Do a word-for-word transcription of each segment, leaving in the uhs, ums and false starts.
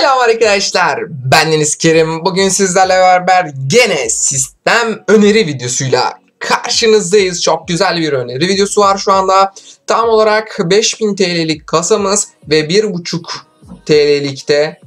Selam arkadaşlar, bendeniz Kerim. Bugün sizlerle beraber gene sistem öneri videosuyla karşınızdayız. Çok güzel bir öneri videosu var şu anda. Tam olarak beş bin T L'lik kasamız ve bir buçuk T L'likte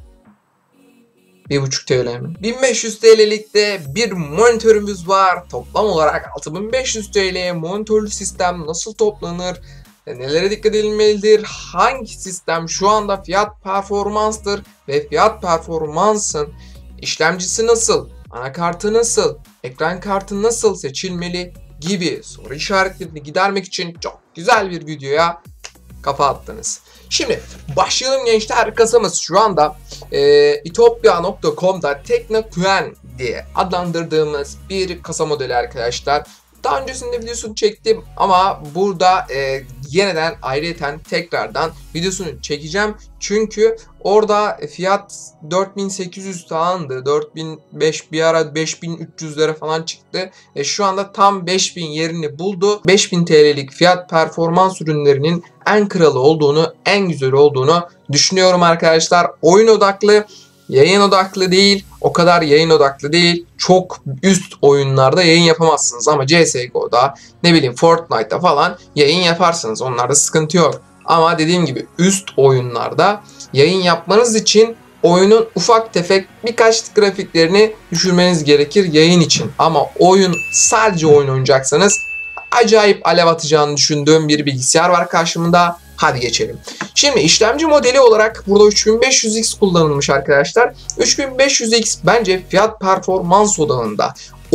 bir buçuk T L mi? bin beş yüz T L'likte bir monitörümüz var. Toplam olarak altı bin beş yüz T L'ye monitörlü sistem nasıl toplanır? Nelere dikkat edilmelidir? Hangi sistem şu anda fiyat performanstır ve fiyat performansın işlemcisi nasıl, anakartı nasıl, ekran kartı nasıl seçilmeli gibi soru işaretlerini gidermek için çok güzel bir videoya kafa attınız. Şimdi başlayalım gençler. Kasamız şu anda e, itopya nokta com'da TeknoQN diye adlandırdığımız bir kasa modeli arkadaşlar. Daha öncesinde videosunu çektim ama burada e, yeniden ayrıyeten tekrardan videosunu çekeceğim. Çünkü orada fiyat dört bin sekiz yüz falandı. dört bin beş bir ara beş bin üç yüzlere falan çıktı. E, şu anda tam beş bin yerini buldu. beş bin T L'lik fiyat performans ürünlerinin en kralı olduğunu, en güzel olduğunu düşünüyorum arkadaşlar. Oyun odaklı, yayın odaklı değil. O kadar yayın odaklı değil. Çok üst oyunlarda yayın yapamazsınız ama C S G O'da, ne bileyim Fortnite'da falan yayın yaparsınız. Onlarda sıkıntı yok. Ama dediğim gibi üst oyunlarda yayın yapmanız için oyunun ufak tefek birkaç grafiklerini düşürmeniz gerekir yayın için. Ama oyun, sadece oyun oynayacaksanız acayip alev atacağını düşündüğüm bir bilgisayar var karşımda. Hadi geçelim. Şimdi işlemci modeli olarak burada üç bin beş yüz X kullanılmış arkadaşlar. üç bin beş yüz X bence fiyat performans odağında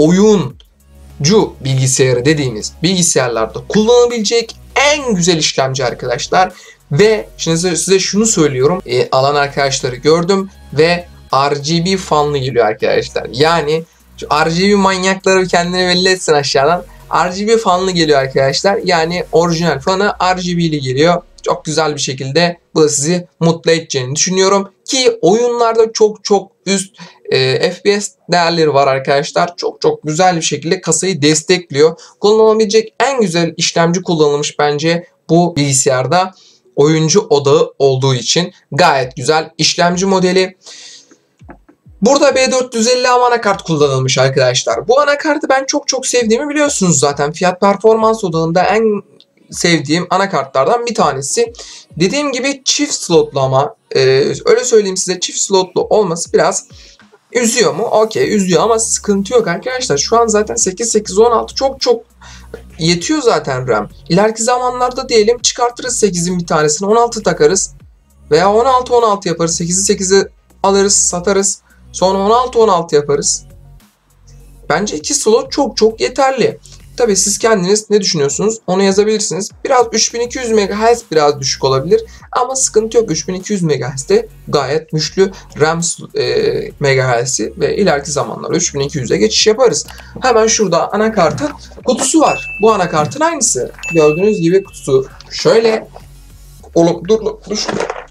oyuncu bilgisayarı dediğimiz bilgisayarlarda kullanabilecek en güzel işlemci arkadaşlar. Ve şimdi size şunu söylüyorum. E, alan arkadaşları gördüm ve R G B fanlı geliyor arkadaşlar. Yani şu R G B manyakları kendini belli etsin aşağıdan. R G B fanlı geliyor arkadaşlar. Yani orijinal fanı R G B'li geliyor. Çok güzel bir şekilde bu da sizi mutlu edeceğini düşünüyorum. Ki oyunlarda çok çok üst e, F P S değerleri var arkadaşlar. Çok çok güzel bir şekilde kasayı destekliyor. Kullanılabilecek en güzel işlemci kullanılmış bence bu bilgisayarda. Oyuncu odağı olduğu için gayet güzel işlemci modeli. Burada B dört yüz elli A anakart kullanılmış arkadaşlar. Bu anakartı ben çok çok sevdiğimi biliyorsunuz zaten. Fiyat performans odağında en sevdiğim anakartlardan bir tanesi. Dediğim gibi çift slotlu ama e, öyle söyleyeyim size, çift slotlu olması biraz üzüyor mu? Okey, üzüyor ama sıkıntı yok arkadaşlar. Şu an zaten sekiz sekiz on altı çok çok yetiyor zaten RAM. İleriki zamanlarda diyelim çıkartırız sekizin bir tanesini, on altı takarız. Veya on altı on altı yaparız. sekizi sekizi alırız, satarız. Sonra on altı on altı yaparız. Bence iki slot çok çok yeterli. Tabii siz kendiniz ne düşünüyorsunuz onu yazabilirsiniz. Biraz üç bin iki yüz megahertz biraz düşük olabilir. Ama sıkıntı yok. üç bin iki yüz megahertz'te gayet güçlü RAM e, megahertz'i ve ileriki zamanlarda üç bin iki yüz'e geçiş yaparız. Hemen şurada anakartın kutusu var. Bu anakartın aynısı. Gördüğünüz gibi kutusu şöyle. Oğlum dur dur.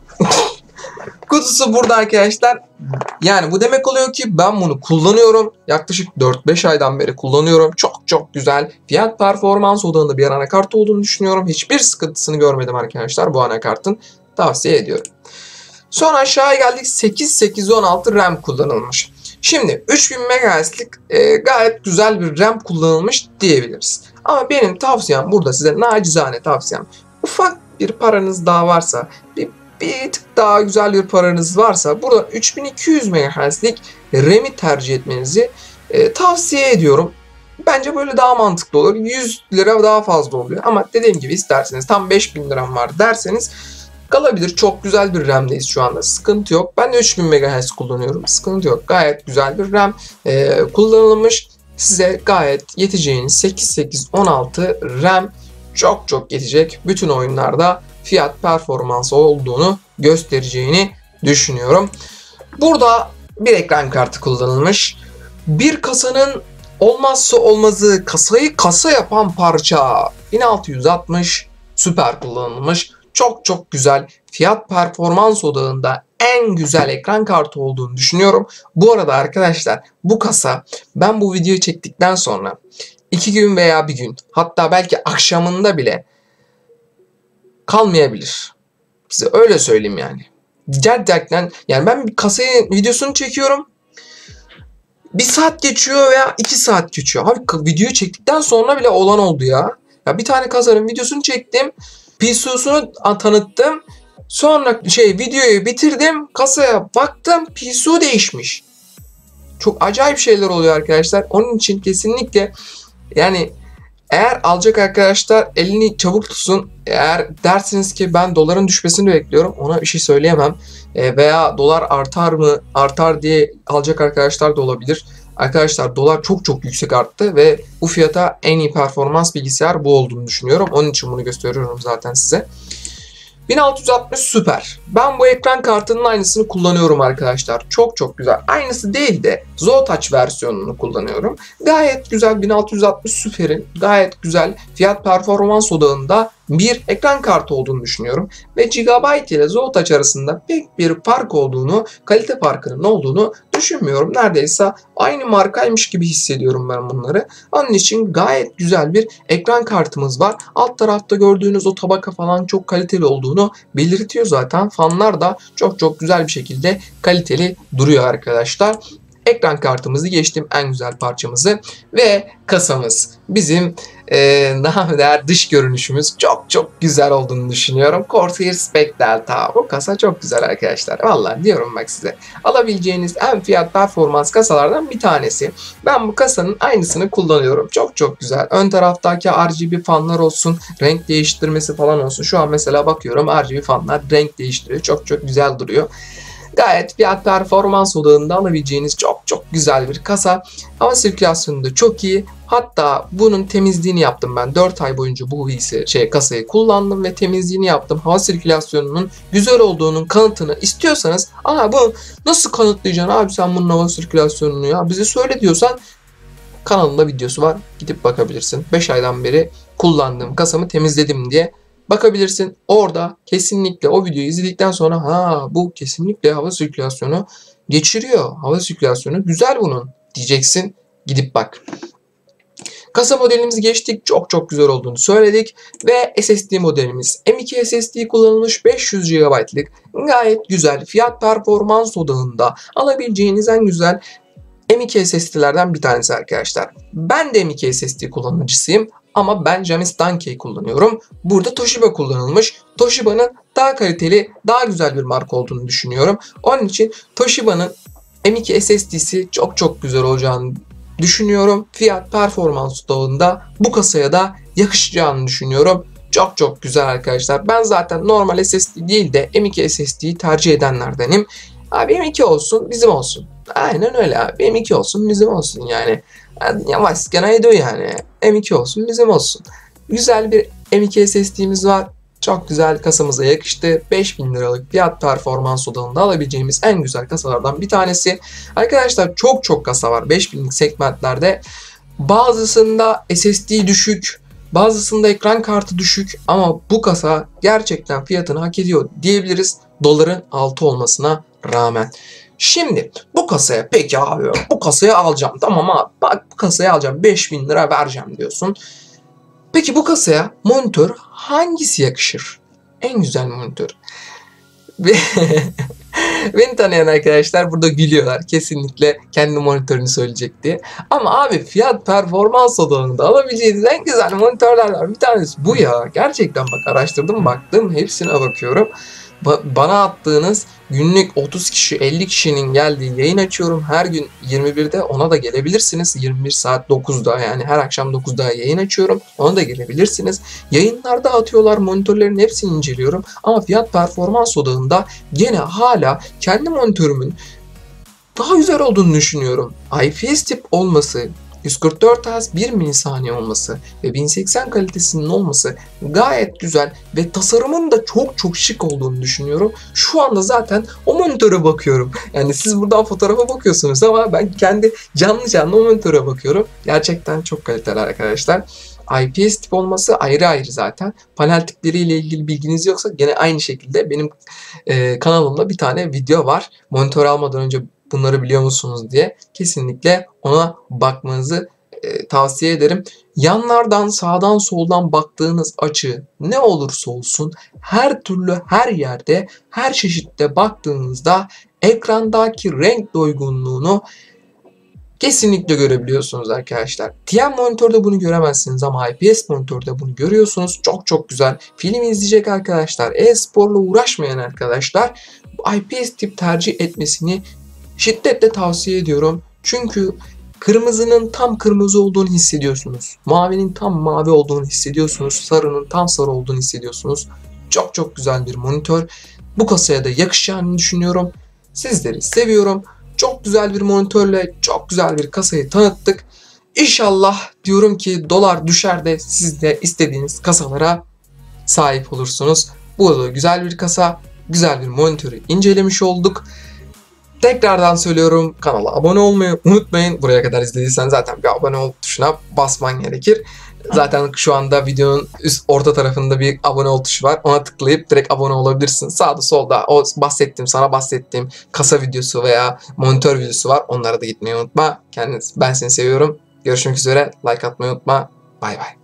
Kutusu burada arkadaşlar. Yani bu demek oluyor ki ben bunu kullanıyorum. Yaklaşık dört beş aydan beri kullanıyorum. Çok çok güzel. Fiyat performans odağında bir anakart olduğunu düşünüyorum. Hiçbir sıkıntısını görmedim arkadaşlar bu anakartın. Tavsiye ediyorum. Sonra aşağıya geldik. sekiz sekiz on altı RAM kullanılmış. Şimdi üç bin megahertz'lik e, gayet güzel bir RAM kullanılmış diyebiliriz. Ama benim tavsiyem burada, size nacizane tavsiyem, ufak bir paranız daha varsa, bir bir tık daha güzel bir paranız varsa burada üç bin iki yüz megahertz'lik RAM'i tercih etmenizi e, tavsiye ediyorum. Bence böyle daha mantıklı olur. yüz lira daha fazla oluyor. Ama dediğim gibi isterseniz tam beş bin liram var derseniz kalabilir. Çok güzel bir RAM'deyiz şu anda. Sıkıntı yok. Ben de üç bin megahertz kullanıyorum. Sıkıntı yok. Gayet güzel bir RAM e, kullanılmış. Size gayet yeteceğiniz sekiz sekiz on altı RAM çok çok yetecek. Bütün oyunlarda fiyat performansı olduğunu göstereceğini düşünüyorum. Burada bir ekran kartı kullanılmış. Bir kasanın olmazsa olmazı, kasayı kasa yapan parça bin altı yüz altmış Super kullanılmış. Çok çok güzel, fiyat performans odağında en güzel ekran kartı olduğunu düşünüyorum. Bu arada arkadaşlar bu kasa, ben bu videoyu çektikten sonra iki gün veya bir gün, hatta belki akşamında bile kalmayabilir. Size öyle söyleyeyim yani. Gerçekten yani ben bir kasayı videosunu çekiyorum. Bir saat geçiyor veya iki saat geçiyor. Abi videoyu çektikten sonra bile olan oldu ya. Ya bir tane kasanın videosunu çektim. P C O'sunu tanıttım. Sonra şey videoyu bitirdim. Kasaya baktım. P C O değişmiş. Çok acayip şeyler oluyor arkadaşlar. Onun için kesinlikle yani eğer alacak arkadaşlar elini çabuk tutsun. Eğer dersiniz ki ben doların düşmesini bekliyorum, ona bir şey söyleyemem. E, veya dolar artar mı? Artar diye alacak arkadaşlar da olabilir. Arkadaşlar dolar çok çok yüksek arttı ve bu fiyata en iyi performans bilgisayar bu olduğunu düşünüyorum. Onun için bunu gösteriyorum zaten size. bin altı yüz altmış süper. Ben bu ekran kartının aynısını kullanıyorum arkadaşlar. Çok çok güzel. Aynısı değil de Zotac versiyonunu kullanıyorum. Gayet güzel bin altı yüz altmış süperin gayet güzel fiyat performans odağında bir ekran kartı olduğunu düşünüyorum. Ve Gigabyte ile Zotac arasında pek bir fark olduğunu, kalite farkının olduğunu düşünmüyorum. Neredeyse aynı markaymış gibi hissediyorum ben bunları. Onun için gayet güzel bir ekran kartımız var. Alt tarafta gördüğünüz o tabaka falan çok kaliteli olduğunu belirtiyor zaten. Fanlar da çok çok güzel bir şekilde kaliteli duruyor arkadaşlar. Ekran kartımızı geçtim, en güzel parçamızı ve kasamız. Bizim ee, daha değer dış görünüşümüz çok çok güzel olduğunu düşünüyorum. Corsair Spec Delta. Bu kasa çok güzel arkadaşlar. Vallahi diyorum bak size. Alabileceğiniz en fiyat performans kasalardan bir tanesi. Ben bu kasanın aynısını kullanıyorum. Çok çok güzel. Ön taraftaki R G B fanlar olsun, renk değiştirmesi falan olsun. Şu an mesela bakıyorum R G B fanlar renk değiştiriyor. Çok çok güzel duruyor. Gayet fiyat performans odağında alabileceğiniz çok çok güzel bir kasa. Hava sirkülasyonu da çok iyi. Hatta bunun temizliğini yaptım ben. dört ay boyunca bu hisse, şey, kasayı kullandım ve temizliğini yaptım. Hava sirkülasyonunun güzel olduğunun kanıtını istiyorsanız, aa bu nasıl kanıtlayacaksın abi sen bunun hava sirkülasyonunu ya bize söyle diyorsan, kanalımda videosu var. Gidip bakabilirsin. beş aydan beri kullandığım kasamı temizledim diye bakabilirsin. Orada kesinlikle o videoyu izledikten sonra ha bu kesinlikle hava sirkülasyonu geçiriyor. Hava sirkülasyonu güzel bunun diyeceksin. Gidip bak. Kasa modelimizi geçtik. Çok çok güzel olduğunu söyledik. Ve S S D modelimiz M iki S S D kullanılmış beş yüz gigabaytlık gayet güzel fiyat performans odağında alabileceğiniz en güzel M iki S S D'lerden bir tanesi arkadaşlar. Ben de M iki S S D kullanıcısıyım. Ama ben Jamis Dankey kullanıyorum. Burada Toshiba kullanılmış. Toshiba'nın daha kaliteli, daha güzel bir marka olduğunu düşünüyorum. Onun için Toshiba'nın M iki S S D'si çok çok güzel olacağını düşünüyorum. Fiyat performans odağında bu kasaya da yakışacağını düşünüyorum. Çok çok güzel arkadaşlar. Ben zaten normal S S D değil de M iki S S D'yi tercih edenlerdenim. Abi M iki olsun bizim olsun. Aynen öyle abi. M iki olsun bizim olsun yani. Yavaş genaydı yani. M iki olsun bizim olsun. Güzel bir M iki S S D'miz var. Çok güzel, kasamıza yakıştı. beş bin liralık fiyat performans odağında alabileceğimiz en güzel kasalardan bir tanesi. Arkadaşlar çok çok kasa var beş binlik segmentlerde. Bazısında S S D düşük, bazısında ekran kartı düşük ama bu kasa gerçekten fiyatını hak ediyor diyebiliriz doların altı olmasına rağmen. Şimdi bu kasaya, peki abi bu kasayı alacağım, tamam abi bak bu kasayı alacağım, beş bin lira vereceğim diyorsun. Peki bu kasaya monitör hangisi yakışır? En güzel monitör. Beni tanıyan arkadaşlar burada gülüyorlar. Kesinlikle kendi monitörünü söyleyecek diye. Ama abi fiyat performans odağında alabileceğiniz en güzel monitörlerden bir tanesi bu ya. Gerçekten bak araştırdım baktım hepsine bakıyorum. Ba bana attığınız günlük otuz kişi elli kişinin geldiği yayın açıyorum. Her gün yirmi birde ona da gelebilirsiniz. yirmi bir saat dokuzda yani her akşam dokuzda yayın açıyorum. Ona da gelebilirsiniz. Yayınlarda atıyorlar, monitörlerin hepsini inceliyorum. Ama fiyat performans odağında gene hala kendi monitörümün daha güzel olduğunu düşünüyorum. I P S tip olması, yüz kırk dört Hz bir milisaniye olması ve bin seksen kalitesinin olması gayet güzel ve tasarımın da çok çok şık olduğunu düşünüyorum. Şu anda zaten o monitöre bakıyorum. Yani siz buradan fotoğrafa bakıyorsunuz ama ben kendi canlı canlı o monitöre bakıyorum. Gerçekten çok kaliteli arkadaşlar. I P S tip olması ayrı ayrı zaten. Panel tipleriyle ilgili bilginiz yoksa gene aynı şekilde benim e, kanalımda bir tane video var. Monitör almadan önce bunları biliyor musunuz diye. Kesinlikle ona bakmanızı e, tavsiye ederim. Yanlardan, sağdan, soldan baktığınız açı ne olursa olsun her türlü her yerde, her çeşitte baktığınızda ekrandaki renk doygunluğunu kesinlikle görebiliyorsunuz arkadaşlar. T N monitörde bunu göremezsiniz ama I P S monitörde bunu görüyorsunuz. Çok çok güzel. Film izleyecek arkadaşlar, e-sporla uğraşmayan arkadaşlar I P S tip tercih etmesini şiddetle tavsiye ediyorum. Çünkü kırmızının tam kırmızı olduğunu hissediyorsunuz. Mavinin tam mavi olduğunu hissediyorsunuz. Sarının tam sarı olduğunu hissediyorsunuz. Çok çok güzel bir monitör. Bu kasaya da yakışacağını düşünüyorum. Sizleri seviyorum. Çok güzel bir monitörle çok güzel bir kasayı tanıttık. İnşallah diyorum ki dolar düşer de siz de istediğiniz kasalara sahip olursunuz. Bu da güzel bir kasa, güzel bir monitörü incelemiş olduk. Tekrardan söylüyorum, kanala abone olmayı unutmayın. Buraya kadar izlediysen zaten bir abone ol tuşuna basman gerekir. Zaten şu anda videonun üst orta tarafında bir abone ol tuşu var. Ona tıklayıp direkt abone olabilirsin. Sağda solda o bahsettiğim, sana bahsettiğim kasa videosu veya monitör videosu var. Onlara da gitmeyi unutma. Kendiniz, ben seni seviyorum. Görüşmek üzere. Like atmayı unutma. Bay bay.